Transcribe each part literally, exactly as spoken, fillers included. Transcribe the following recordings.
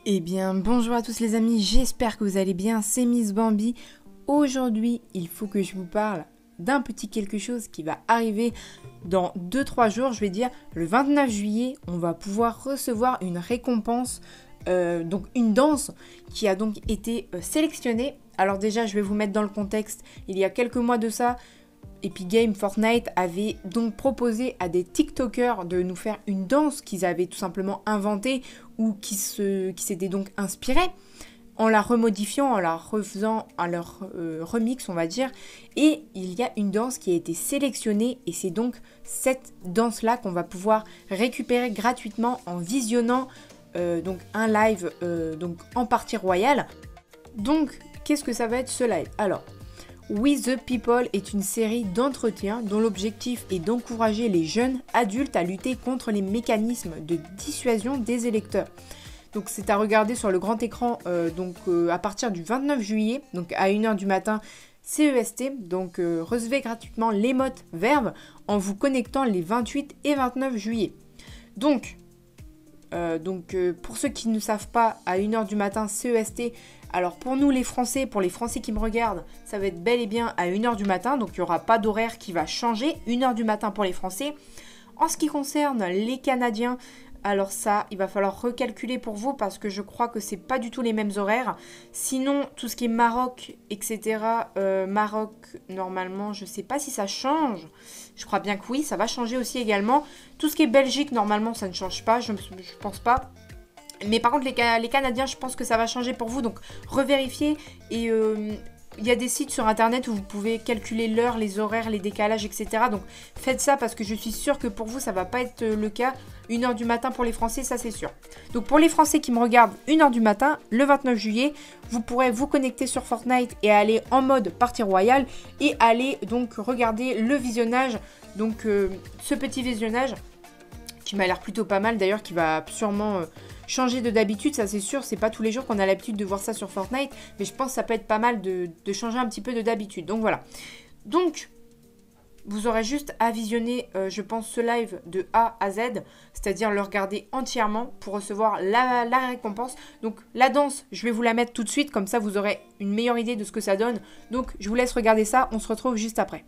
Eh bien, bonjour à tous les amis, j'espère que vous allez bien, c'est Miss Bambi. Aujourd'hui, il faut que je vous parle d'un petit quelque chose qui va arriver dans deux trois jours, je vais dire le vingt-neuf juillet, on va pouvoir recevoir une récompense, euh, donc une danse qui a donc été euh, sélectionnée. Alors déjà, je vais vous mettre dans le contexte, il y a quelques mois de ça, Epic Games Fortnite avait donc proposé à des TikTokers de nous faire une danse qu'ils avaient tout simplement inventée ou qui se, qui s'étaient donc inspirés en la remodifiant, en la refaisant à leur euh, remix on va dire. Et il y a une danse qui a été sélectionnée et c'est donc cette danse là qu'on va pouvoir récupérer gratuitement en visionnant euh, donc un live euh, donc en partie royale. Donc qu'est-ce que ça va être ce live? Alors We the People est une série d'entretiens dont l'objectif est d'encourager les jeunes adultes à lutter contre les mécanismes de dissuasion des électeurs. Donc c'est à regarder sur le grand écran euh, donc, euh, à partir du vingt-neuf juillet, donc à une heure du matin C E S T. Donc euh, recevez gratuitement l'émote Verve en vous connectant les vingt-huit et vingt-neuf juillet. Donc, euh, donc euh, pour ceux qui ne savent pas, à une heure du matin C E S T, alors pour nous les Français, pour les Français qui me regardent, ça va être bel et bien à une heure du matin, donc il n'y aura pas d'horaire qui va changer, une heure du matin pour les Français. En ce qui concerne les Canadiens, alors ça, il va falloir recalculer pour vous parce que je crois que c'est pas du tout les mêmes horaires. Sinon, tout ce qui est Maroc, et cetera. Euh, Maroc, normalement, je sais pas si ça change. Je crois bien que oui, ça va changer aussi également. Tout ce qui est Belgique, normalement, ça ne change pas, je, je pense pas. Mais par contre, les, les Canadiens, je pense que ça va changer pour vous. Donc, revérifiez. Et euh, il y a des sites sur Internet où vous pouvez calculer l'heure, les horaires, les décalages, et cetera. Donc, faites ça parce que je suis sûre que pour vous, ça ne va pas être le cas. une heure du matin pour les Français, ça c'est sûr. Donc, pour les Français qui me regardent, une heure du matin, le vingt-neuf juillet, vous pourrez vous connecter sur Fortnite et aller en mode partie royale et aller donc regarder le visionnage. Donc, euh, ce petit visionnage qui m'a l'air plutôt pas mal d'ailleurs, qui va sûrement... Euh, changer de d'habitude, ça c'est sûr, c'est pas tous les jours qu'on a l'habitude de voir ça sur Fortnite, mais je pense que ça peut être pas mal de, de changer un petit peu de d'habitude. Donc voilà. Donc, vous aurez juste à visionner, euh, je pense, ce live de A à Z, c'est-à-dire le regarder entièrement pour recevoir la, la récompense. Donc la danse, je vais vous la mettre tout de suite, comme ça vous aurez une meilleure idée de ce que ça donne. Donc je vous laisse regarder ça, on se retrouve juste après.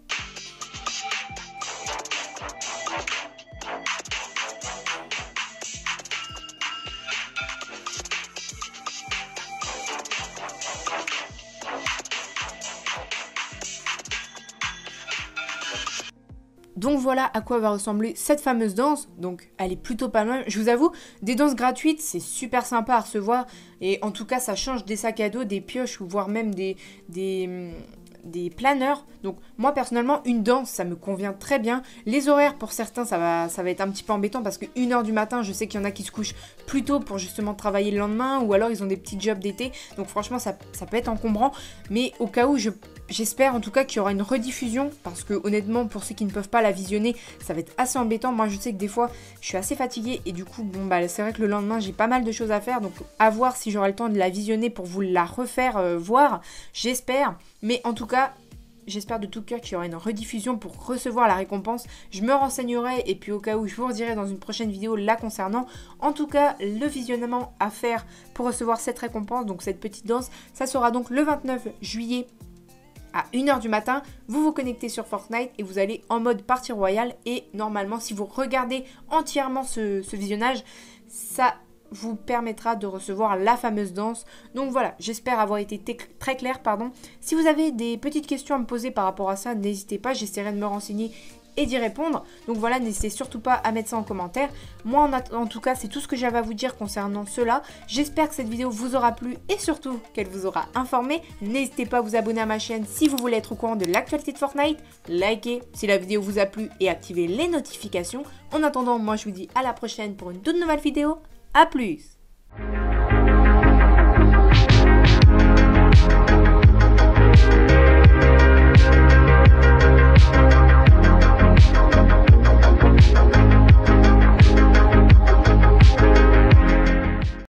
Donc voilà à quoi va ressembler cette fameuse danse, donc elle est plutôt pas mal. Je vous avoue, des danses gratuites, c'est super sympa à recevoir, et en tout cas ça change des sacs à dos, des pioches, ou voire même des, des, des planeurs. Donc moi personnellement, une danse, ça me convient très bien. Les horaires pour certains, ça va, ça va être un petit peu embêtant, parce que une heure du matin, je sais qu'il y en a qui se couchent plus tôt pour justement travailler le lendemain, ou alors ils ont des petits jobs d'été, donc franchement ça, ça peut être encombrant, mais au cas où je... J'espère en tout cas qu'il y aura une rediffusion parce que honnêtement pour ceux qui ne peuvent pas la visionner ça va être assez embêtant. Moi je sais que des fois je suis assez fatiguée et du coup bon bah c'est vrai que le lendemain j'ai pas mal de choses à faire, donc à voir si j'aurai le temps de la visionner pour vous la refaire euh, voir, j'espère. Mais en tout cas j'espère de tout cœur qu'il y aura une rediffusion pour recevoir la récompense. Je me renseignerai et puis au cas où je vous redirai dans une prochaine vidéo la concernant. En tout cas, le visionnement à faire pour recevoir cette récompense, donc cette petite danse, ça sera donc le vingt-neuf juillet à une heure du matin, vous vous connectez sur Fortnite et vous allez en mode partie royale. Et normalement, si vous regardez entièrement ce, ce visionnage, ça vous permettra de recevoir la fameuse danse. Donc voilà, j'espère avoir été très clair, pardon. Si vous avez des petites questions à me poser par rapport à ça, n'hésitez pas, j'essaierai de me renseigner et d'y répondre. Donc voilà, n'hésitez surtout pas à mettre ça en commentaire. Moi en, en tout cas c'est tout ce que j'avais à vous dire concernant cela. J'espère que cette vidéo vous aura plu et surtout qu'elle vous aura informé. N'hésitez pas à vous abonner à ma chaîne si vous voulez être au courant de l'actualité de Fortnite. Likez si la vidéo vous a plu et activez les notifications. En attendant, moi je vous dis à la prochaine pour une toute nouvelle vidéo. A plus!